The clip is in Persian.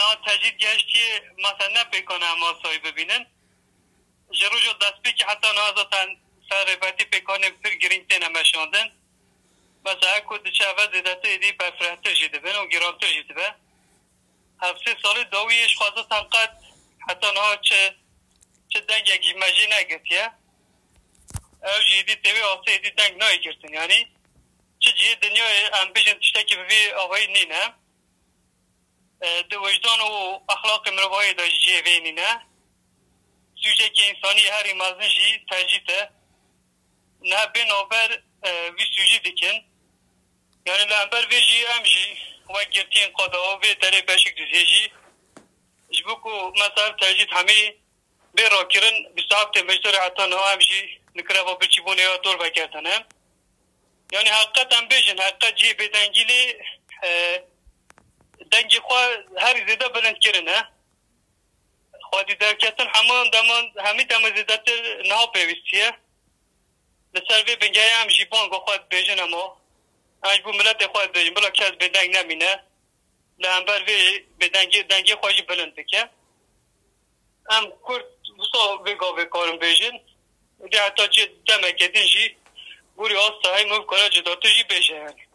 نه تجدید گشتی مثلا نپیکنه اما سایی ببینن جروجو دست بی که حتی نازتن سر رفتی پیکانه پر گرینگتی نمشاندن مثلا کود چه اول زیدته ایدی پرفرهتر جیده بین و گرانتر جیده بین هفته سال دویش خوازتن قد حتی نه چه دنگ اگی مجی نگتیه او جیدی تیوی آسه ایدی دنگ نایی کرتن یعنی چه جیه دنیای انبیجن تشتکی ببی آوایی نینه دو وجدان و اخلاق مروایی دا جیه وی نینه سوژه که انسانی هری مازن جی تجیده نه بنابر وی سوژه دیکن یعنی لعنبر وی جی ام جی و گرتین قدا و وی داره بشک دیزی جبو کو مثلا تجید همه به راکرن بساعت مجدر حتی نه ام جی نکره و بچی بونه یا دور بکردنم یعنی حقیقت هم بیشن حقیقت جی بدنگیلی دنگی خواه هر زیده بلند کرنه خواهدی درکتن همی دم زیدت نه پیوستیه لسر وی بنگه هم جیبان گو خواهد بیشن اما اجبو ملت خواهد بیشن بلا کس بدنگ نمینه لعنبر وی بدنگی خواهی بلند بکه هم کرد بسا ویگا بکارم بیشن دی حتی جی دمه کدین جی گوری آستا های موف کارا جداتو جی بیشه یعنی